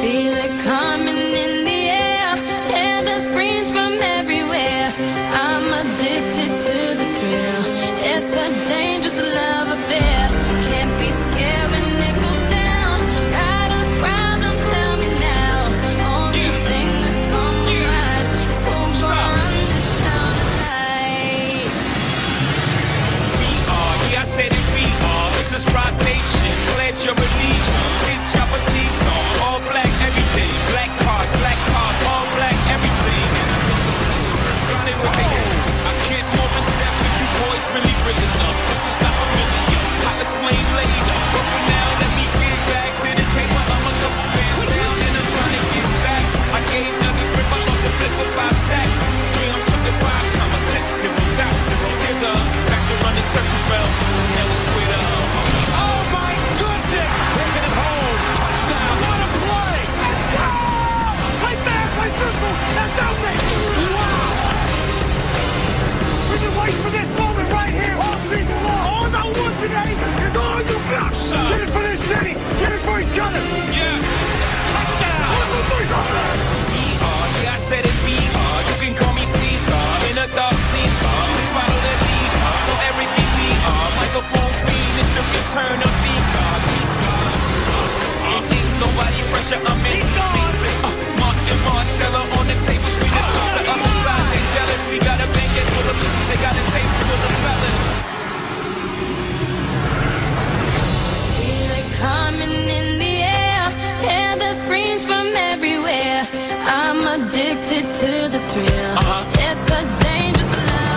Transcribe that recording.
Feel it coming in the air, hear the screams from everywhere. I'm addicted to the thrill. It's a dangerous love affair. Can't be scared when it goes down. Got a problem? Tell me now. Only thing that's on my mind is who's gonna run this town tonight. We are, yeah, I said it, we are. This is Rock Nation. Pledge your allegiance. Get your fatigues on. All black, everything. Black cars, all black, everything. Running with me. I can't more than tell if you boys really real enough. This is not familiar. I'll explain later. But for now, let me get back to this paper. I'm a couple bands down and I'm trying to get back. I gave Dougie Rip, I lost a flip with 5 stacks. Yeah, I'm took the 5,6 zeros out, zeros here. Back to run the circles well. Now it's squared up. Oh my goodness! Taking it home. Touchdown. What a play! Play back, play circle. That's out there. Wow! We've been waiting for this moment right here all season long. All I want today is all you got. Get it for this city. Get it for each other. Yeah. Touchdown. We are, yeah, I said it, we are. You can call me Caesar. In a dark Caesar. Please follow the lead. So everything we are. Microphone free. It's the return of the God. He's gone. Ain't nobody fresher. I'm in. Basic. Martin Marcella on the table. Screen it through the other side. They jealous. We got a banquet full of. They got a table full of fellas. Feel it coming in the air, hear the screams from everywhere. I'm addicted to the thrill. It's a dangerous love.